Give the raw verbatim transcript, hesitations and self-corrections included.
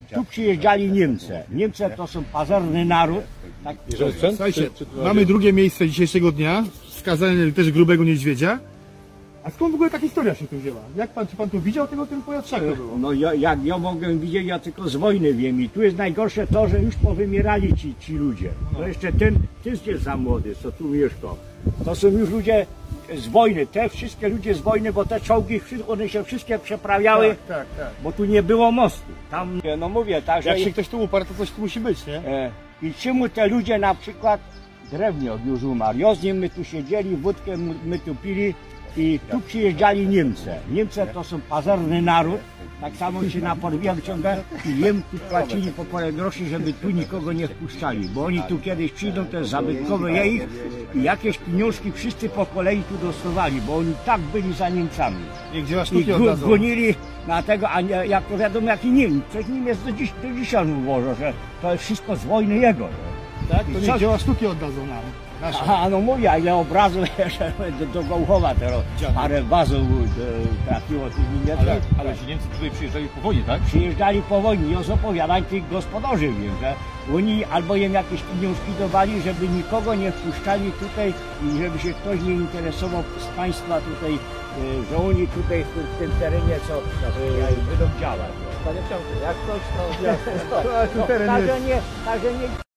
Tu przyjeżdżali Niemcy. Niemcy to są pazerny naród. Tak, Słuchajcie, mamy drugie miejsce dzisiejszego dnia, skazanie też grubego niedźwiedzia. A skąd w ogóle ta historia się tu wzięła? Jak pan, czy pan tu widział tego tylko, jak to było? No ja, jak ja mogłem widzieć, ja tylko z wojny wiem i tu jest najgorsze to, że już powymierali ci, ci ludzie. To jeszcze ten, ty jest za młody, co tu mieszka. To są już ludzie z wojny, te wszystkie ludzie z wojny, bo te czołgi, one się wszystkie przeprawiały, Tak, tak, tak. bo tu nie było mostu. Tam, no mówię, tak, że... Jak się ktoś tu uparł, to coś tu musi być, nie? E, I czemu te ludzie na przykład, Drewniok już umarł, ja z nim my tu siedzieli, wódkę my tu pili i tu przyjeżdżali Niemcy. Niemcy to są pazerny naród, tak samo się na podwijach ciąga i jim tu płacili po parę groszy, żeby tu nikogo nie wpuszczali, bo oni tu kiedyś przyjdą, to jest zabytkowe je ich i jakieś pieniążki wszyscy po kolei tu dostawali, bo oni tak byli za Niemcami. I gdzie I gu, gonili na tego, a nie, jak to wiadomo jaki Niemiec, coś nim jest do, dziś, do dzisiaj uważa, że to jest wszystko z wojny jego. Tak? To niech dzieła sztuki oddadzą nam. Nasze. Aha, no mówię, a ile obrazów jeszcze do, do Gołchowa teraz parę bazów e, trafiło tych Niemców. Ale, ale ci Niemcy tutaj przyjeżdżali po wojnie, tak? Przyjeżdżali po wojnie, ja z opowiadań tych gospodarzy wiem, że oni albo im jakieś pieniążki dawali, żeby nikogo nie wpuszczali tutaj i żeby się ktoś nie interesował z państwa tutaj, e, że oni tutaj w, w tym terenie co e, będą działać. Jak ktoś to... Tu teren jest. Także nie, także nie